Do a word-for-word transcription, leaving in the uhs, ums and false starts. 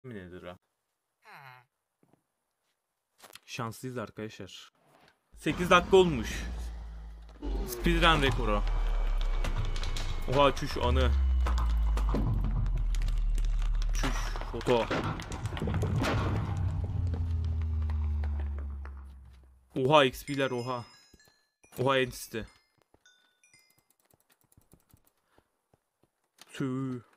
mi nedir ha? Şanslıyız arkadaşlar. sekiz dakika olmuş. Speedrun rekoru. Oha çüş anı. Çüş foto. Oha X P'ler oha. Oha entity. Tüh.